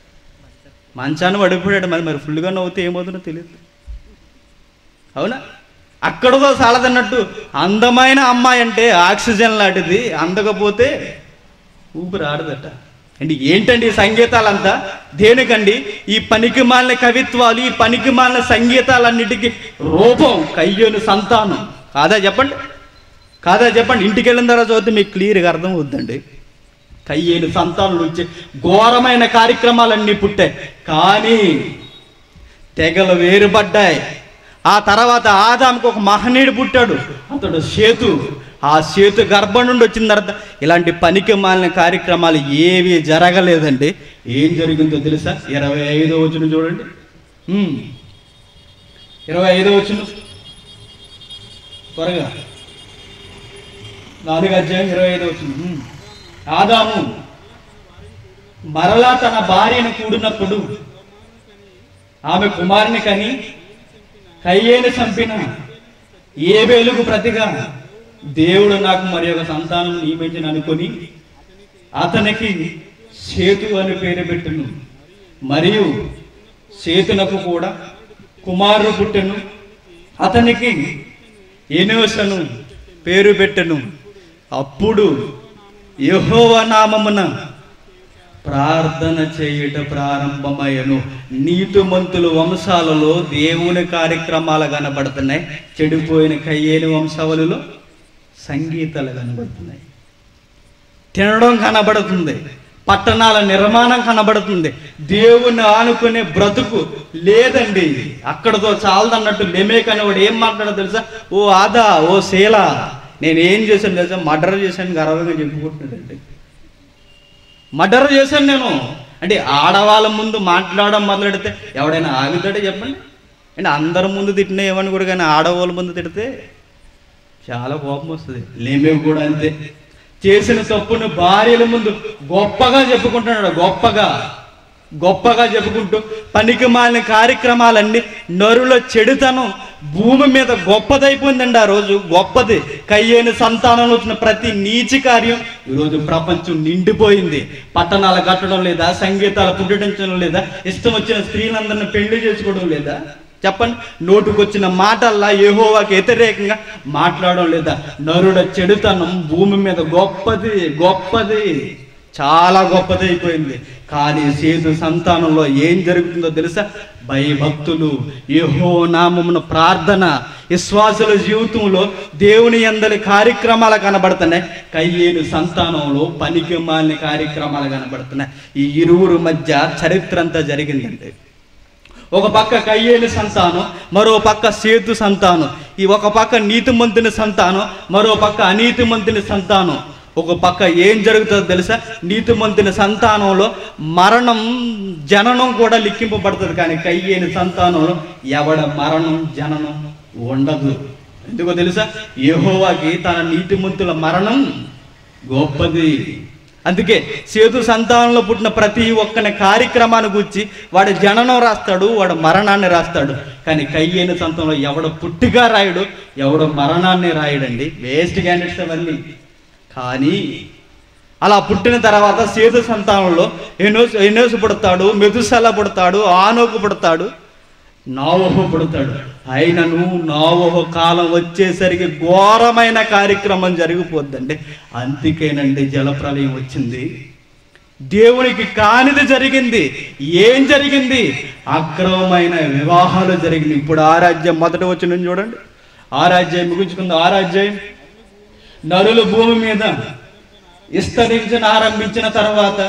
మంచాన్ని పడిపోయాడు. మరి ఫుల్గా నవ్వుతే ఏమవుతుందో తెలియదు. అవునా? అక్కడతో సాలదన్నట్టు అందమైన అమ్మాయి అంటే ఆక్సిజన్ లాంటిది, అందకపోతే ఊపిరి ఆడదట. అండి ఏంటండి ఈ సంగీతాలంతా దేనికండి? ఈ పనికిమాలిన కవిత్వాలు, ఈ పనికిమాలిన సంగీతాలన్నిటికీ రూపం కయ్యేను సంతానం కాదా చెప్పండి? ఇంటికి వెళ్ళిన తర్వాత చదివితే మీకు క్లియర్గా అర్థం అవుద్దండి. కయ్యేను సంతానం నుంచి ఘోరమైన కార్యక్రమాలన్నీ పుట్టాయి. కానీ తెగలు వేరుపడ్డాయి. ఆ తర్వాత ఆదాముకు ఒక మహనీయుడు పుట్టాడు. అతడు షేతు. ఆ సేతు గర్భం నుండి వచ్చిన తర్వాత ఇలాంటి పనికి మాలిన కార్యక్రమాలు ఏవి జరగలేదండి. ఏం జరిగిందో తెలుసా? 25వ వచనం చూడండి. 25వ వచనం త్వరగా, 4వ అధ్యాయం 25వ వచనం. ఆదాము మరలా తన భార్యను కూడినప్పుడు ఆమె కుమారుని కని కయ్యేను చంపిన ఏబేలుకు ప్రతిగా దేవుడు నాకు మరి ఒక సంతానం నియమించిన అనుకొని అతనికి సేతు అని పేరు పెట్టును. మరియు సేతునకు కూడా కుమారుడు పుట్టెను. అతనికి ఎనోషను పేరు పెట్టెను. అప్పుడు యెహోవా నామమున ప్రార్థన చేయుట ప్రారంభమయ్యను. నీతిమంతుల వంశాలలో దేవుని కార్యక్రమాలు కనబడుతున్నాయి. చెడిపోయిన కయ్యేని వంశావళిలో సంగీతాలు కనబడుతున్నాయి. తినడం కనబడుతుంది. పట్టణాల నిర్మాణం కనబడుతుంది. దేవుణ్ణి ఆనుకునే బ్రతుకు లేదండి. అక్కడతో చాలదన్నట్టు లెమేక్ అనేవాడు ఏం మాట్లాడో తెలుసా? ఓ ఆదా, ఓ శీలా, నేను ఏం చేశాను తెలుసా? మర్డర్ చేశాను గర్వంగా చెప్పుకుంటున్నాడండి. మర్డర్ చేశాను నేను అంటే ఆడవాళ్ళ ముందు మాట్లాడడం మొదలెడితే ఎవడైనా ఆగుతాడే చెప్పండి? అంటే అందరి ముందు తిట్టినా ఏమని కూడా, కానీ ఆడవాళ్ళ ముందు తిడితే చాలా కోపం వస్తుంది. లేమేవి కూడా అంతే. చేసిన తప్పును భార్యల ముందు గొప్పగా చెప్పుకుంటున్నాడు. గొప్పగా చెప్పుకుంటూ పనికి మాలిన కార్యక్రమాలన్నీ, నరుల చెడుతనం భూమి మీద గొప్పదైపోయిందండి. ఆ రోజు గొప్పది. కయ్యేని సంతానంలో వచ్చిన ప్రతి నీచి కార్యం ఈరోజు ప్రపంచం నిండిపోయింది. పట్టణాలు కట్టడం లేదా, సంగీతాలు పుట్టించడం లేదా, ఇష్టం వచ్చిన స్త్రీలందరినీ పెళ్లి చేసుకోవడం లేదా? చెప్పండి. నోటుకొచ్చిన మాటల్లా యెహోవాకి వ్యతిరేకంగా మాట్లాడడం లేదా? నరుడ చెడుతనం భూమి మీద గొప్పది, చాలా గొప్పది అయిపోయింది. కానీ సేతు సంతానంలో ఏం జరుగుతుందో తెలుసా? భయభక్తులు, యెహోవా నామమున ప్రార్థన, విశ్వాసుల జీవితంలో దేవుని యందలి కార్యక్రమాలు కనబడుతున్నాయి. కయ్యేను సంతానంలో పనికి మాలిన కార్యక్రమాలు కనబడుతున్నాయి. ఈ ఇరువురు మధ్య చరిత్ర అంతా జరిగిందండి. ఒక పక్క కయ్యేను సంతానం, మరో పక్క సేతు సంతానం. ఈ ఒక పక్క నీతిమంతుని సంతానం, మరో పక్క అనీతిమంతుని సంతానం. ఒక పక్క ఏం జరుగుతుందో తెలుసా? నీతిమంతుని సంతానంలో మరణం, జననం కూడా లిఖింపబడుతుంది. కానీ కయ్యేను సంతానంలో ఎవడ మరణం, జననం ఉండదు. ఎందుకో తెలుసా? యెహోవాకి తన నీతిమంతుల మరణం గొప్పది. అందుకే సేతు సంతానంలో పుట్టిన ప్రతి ఒక్కని కార్యక్రమాన్ని గురించి వాడి జననం రాస్తాడు, వాడు మరణాన్ని రాస్తాడు. కానీ కయ్యేను సంతానంలో ఎవడ పుట్టిగా రాయడు, ఎవడ మరణాన్ని రాయడండి. వేస్ట్ క్యాండిడేట్స్ అవన్నీ. కానీ అలా పుట్టిన తర్వాత సేతు సంతానంలో ఎనోసు పుడతాడు, మెతుసెల పుడతాడు, ఆనోకు పుడతాడు, నోవహు పుడతాడు. అయినను నోవహు కాలం వచ్చేసరికి ఘోరమైన కార్యక్రమం జరిగిపోద్దండి. అందుకేనండి జలప్రలయం వచ్చింది. దేవునికి కానిది జరిగింది. ఏం జరిగింది? అక్రమమైన వివాహాలు జరిగింది. ఇప్పుడు ఆరాధ్యం మొదట వచ్చిన చూడండి. ఆరాధ్యాయం ముగించుకుంది. ఆరాధ్యాయం నరులు భూమి మీద విస్తరించిన ఆరంభించిన తర్వాత,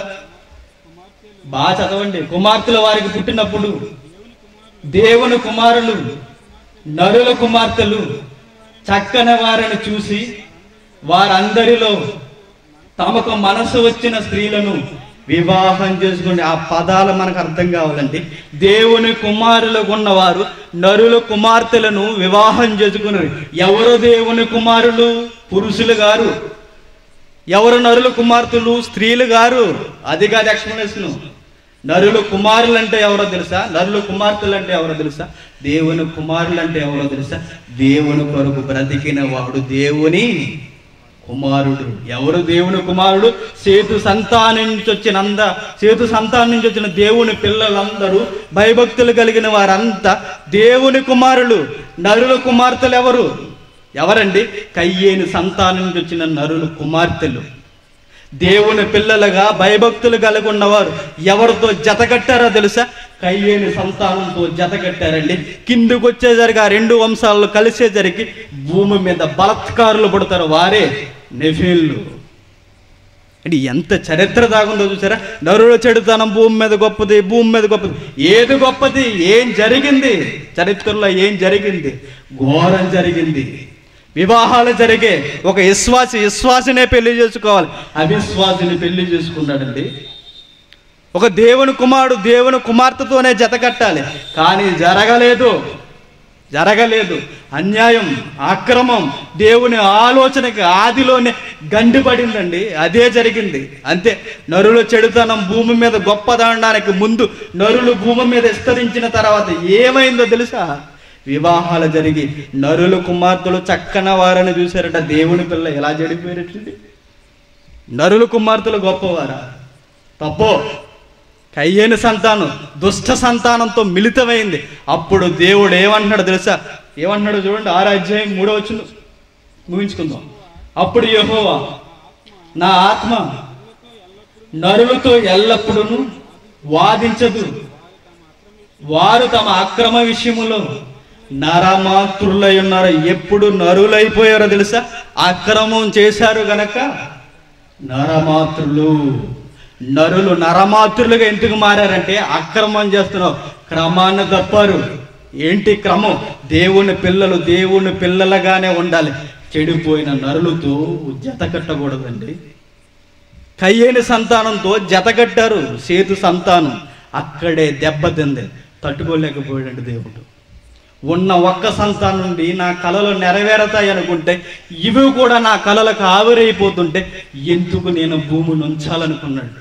బాగా చదవండి, కుమార్తెలు వారికి పుట్టినప్పుడు దేవుని కుమారులు నరుల కుమార్తెలు చక్కని వారిని చూసి వారందరిలో తమకు మనసు వచ్చిన స్త్రీలను వివాహం చేసుకుని, ఆ పదాలు మనకు అర్థం కావాలండి. దేవుని కుమారులకు ఉన్నవారు నరుల కుమార్తెలను వివాహం చేసుకున్నారు. ఎవరు దేవుని కుమారులు? పురుషులు గారు. ఎవరు నరుల కుమార్తెలు? స్త్రీలు గారు. అది కాదు ఎక్స్ప్లెనేషన్. నరుల కుమారులు అంటే ఎవరో తెలుసా? నరుల కుమార్తెలు అంటే ఎవరో తెలుసా? దేవుని కుమారులు అంటే ఎవరో తెలుసా? దేవుని కొరకు బ్రతికిన వాడు దేవుని కుమారుడు. ఎవరు దేవుని కుమారుడు? సేతు సంతానం నుంచి వచ్చిన దేవుని పిల్లలందరూ, భయభక్తులు కలిగిన వారంతా దేవుని కుమారులు. నరుల కుమార్తెలు ఎవరండి? కయ్యేను సంతానం నుంచి వచ్చిన నరుల కుమార్తెలు. దేవుని పిల్లలుగా భయభక్తులు కలిగి ఉన్నవారు ఎవరితో జతకట్టారో తెలుసా? కయ్యేను సంతానంతో జతకట్టారండి. కిందికి వచ్చేసరికి ఆ రెండు వంశాలు కలిసేసరికి భూమి మీద బలత్కారులు పడతారు. వారే నెఫీళ్ళు. అంటే ఎంత చరిత్ర దాగుందో చూసారా? నరుల చెడుతనం భూమి మీద గొప్పది. ఏది గొప్పది? ఏం జరిగింది చరిత్రలో? ఏం జరిగింది? ఘోరం జరిగింది. వివాహాలు జరిగే ఒక విశ్వాసినే పెళ్లి చేసుకోవాలి, అవిశ్వాసిని పెళ్లి చేసుకున్నాడండి. ఒక దేవుని కుమారుడు దేవుని కుమార్తెతోనే జత కట్టాలి, కానీ జరగలేదు. అన్యాయం, అక్రమం దేవుని ఆలోచనకి ఆదిలోనే గండిపడిందండి. అదే జరిగింది. అంతే, నరుల చెడుతనం భూమి మీద గొప్పదనడానికి ముందు నరులు భూమి మీద విస్తరించిన తర్వాత ఏమైందో తెలుసా? వివాహాలు జరిగి నరుల కుమార్తెలు చక్కన వారని చూశారట. దేవుని పిల్ల ఎలా చెడిపోయారటండి? నరుల కుమార్తెలు గొప్పవారా? తప్పో. కయ్యేని సంతానం దుష్ట సంతానంతో మిళితమైంది. అప్పుడు దేవుడు ఏమంటున్నాడు తెలుసా? ఏమంటున్నాడు చూడండి, 6వ అధ్యాయం 3వ వచనం ముగించుకుందాం. అప్పుడు యెహోవా, నా ఆత్మ నరులతో ఎల్లప్పుడూ వాదించదు, వారు తమ అక్రమ విషయములో నరమాతృలై ఉన్నారు. ఎప్పుడు నరులైపోయారో తెలుసా? అక్రమం చేశారు గనక నరులు నరమాతృలుగా ఎందుకు మారారంటే అక్రమం చేస్తున్నావు, క్రమాన్ని తప్పారు. ఏంటి క్రమం? దేవుని పిల్లలుగానే ఉండాలి. చెడిపోయిన నరులతో జత కట్టకూడదండి. కయ్యేని సంతానంతో జత కట్టారు, సేతు సంతానం. అక్కడే దెబ్బతింది, తట్టుకోలేకపోయాడండి దేవుడు. ఉన్న ఒక్క సంతానం నుండి నా కలలు నెరవేరతాయి అనుకుంటే ఇవి కూడా నా కలలకు ఆవిరైపోతుంటే ఎందుకు నేను భూమిని ఉంచాలనుకున్నాడు.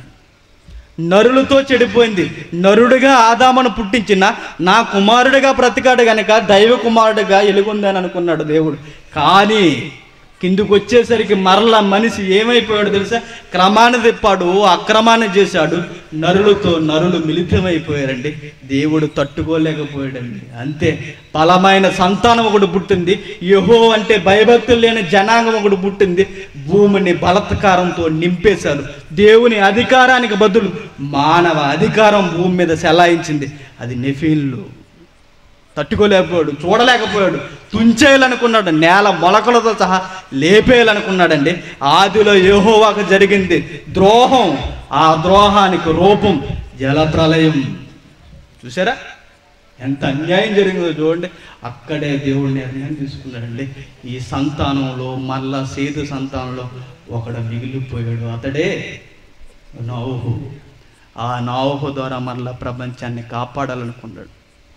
నరులతో చెడిపోయింది. నరుడిగా ఆదామును పుట్టించిన నా కుమారుడిగా బ్రతికాడు గనక దైవ కుమారుడిగా ఎలుగుందని అనుకున్నాడు దేవుడు. కానీ కిందికి వచ్చేసరికి మరలా మనిషి ఏమైపోయాడు తెలుసా? క్రమాన్ని తిప్పాడు, అక్రమాన్ని చేశాడు. నరులు మిళితమైపోయారండి. దేవుడు తట్టుకోలేకపోయాడండి. అంతే, బలమైన సంతానం ఒకటి పుట్టింది. యెహోవా అంటే భయభక్తులు లేని జనాంగం ఒకటి పుట్టింది. భూమిని బలత్కారంతో నింపేశారు. దేవుని అధికారానికి బదులు మానవ అధికారం భూమి మీద చెలాయించింది. అది నెఫీన్లు. తట్టుకోలేకపోయాడు, చూడలేకపోయాడు, తుంచేయాలనుకున్నాడు, నేల మొలకలతో సహా లేపేయాలనుకున్నాడండి. ఆదిలో యెహోవాకు జరిగింది ద్రోహం. ఆ ద్రోహానికి రూపం జలప్రలయం. చూసారా ఎంత అన్యాయం జరిగిందో చూడండి. అక్కడే దేవుడు నిర్ణయం తీసుకున్నాడండి. ఈ సంతానంలో మళ్ళా సేతు సంతానంలో ఒకడు మిగిలిపోయాడు. అతడే నోవహు. ఆ నోవహు ద్వారా మళ్ళా ప్రపంచాన్ని కాపాడాలనుకున్నాడు.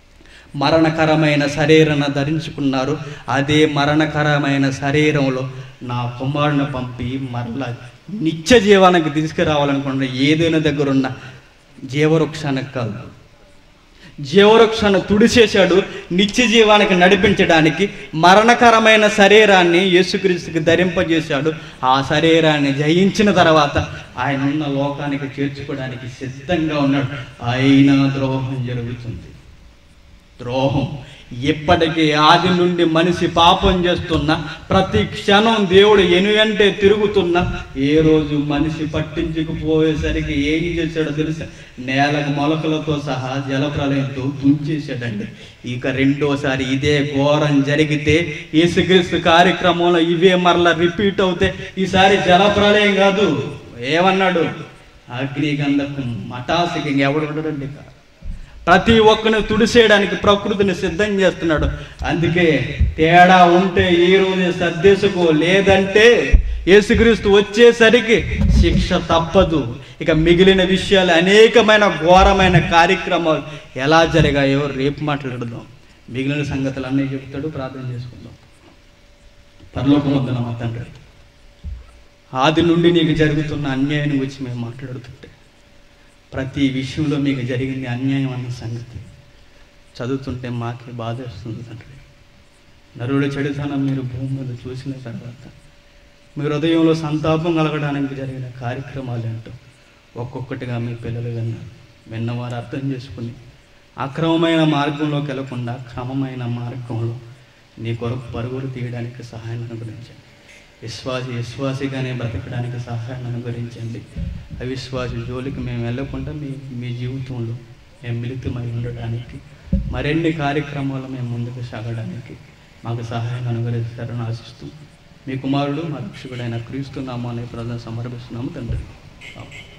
మరణకరమైన శరీరాన్ని ధరించుకున్నారు. అదే మరణకరమైన శరీరంలో నా కుమారుని పంపి మరలా నిత్య జీవానికి తీసుకురావాలనుకున్నాడు. ఏదైనా దగ్గరున్న జీవవృక్షానికి కాదు, జీవవృక్షాన్ని తుడిచేశాడు. నిత్య జీవానికి నడిపించడానికి మరణకరమైన శరీరాన్ని యేసుక్రీస్తుకి ధరింపజేశాడు. ఆ శరీరాన్ని జయించిన తర్వాత ఆయన ఉన్న లోకానికి చేర్చుకోవడానికి సిద్ధంగా ఉన్నాడు. అయినా ద్రోహం జరుగుతుంది. ద్రోహం ఇప్పటికీ ఆది నుండి మనిషి పాపం చేస్తున్న ప్రతి క్షణం దేవుడు ఎనుగంటే తిరుగుతున్న ఏ రోజు మనిషి పట్టించుకుపోయేసరికి ఏం చేశాడో తెలుసా? నేలకు మొలకలతో సహా జలప్రలయంతో తుంచేశాడండి. ఇక రెండోసారి ఇదే ఘోరం జరిగితే యేసుక్రీస్తు కార్యక్రమంలో ఇవే మరలా రిపీట్ అవుతే ఈసారి జలప్రలయం కాదు, ఏమన్నాడు? అగ్నిగంధకం, మటాసికి ఇంకెవడు ఉండడండి. ప్రతి ఒక్కరిని తుడిసేయడానికి ప్రకృతిని సిద్ధం చేస్తున్నాడు. అందుకే తేడా ఉంటే ఈ రోజు సర్దేసుకో, లేదంటే యేసుక్రీస్తు వచ్చేసరికి శిక్ష తప్పదు. ఇక మిగిలిన విషయాలు అనేకమైన ఘోరమైన కార్యక్రమాలు ఎలా జరిగాయో రేపు మాట్లాడదాం. మిగిలిన సంగతులు అన్నీ చెప్తాడు. ప్రార్థన చేసుకుందాం. పరలోకమందున మా తండ్రి, ఆది నుండి నీకు జరుగుతున్న అన్యాయం గురించి మేము మాట్లాడుతుంటే ప్రతి విషయంలో మీకు జరిగింది అన్యాయం అన్న సంగతి చదువుతుంటే మాకే బాధ వస్తుంది తండ్రి. నరుల చెడుతనం మీరు భూమి మీద చూసిన తర్వాత మీ హృదయంలో సంతాపం కలగడానికి జరిగిన కార్యక్రమాలు ఏంటో ఒక్కొక్కటిగా మీ పిల్లలు విన్నవారు అర్థం చేసుకుని అక్రమమైన మార్గంలోకి వెళ్లకుండా క్రమమైన మార్గంలో నీ కొరకు పరుగులు తీయడానికి సహాయం అనుగ్రహించండి. విశ్వాసిగానే బ్రతకడానికి సహాయాన్ని అనుగ్రహించండి. అవిశ్వాసి జోలికి మేము వెళ్ళకుండా మీ జీవితంలో మేము మిళితమై ఉండడానికి, మరిన్ని కార్యక్రమాలు మేము ముందుకు సాగడానికి మాకు సహాయాన్ని అనుగ్రహిస్తారని ఆశిస్తూ మీ కుమారుడు మా రక్షకుడైన క్రీస్తు నామాన్ని ప్రార్థన సమర్పిస్తున్నాము తండ్రి.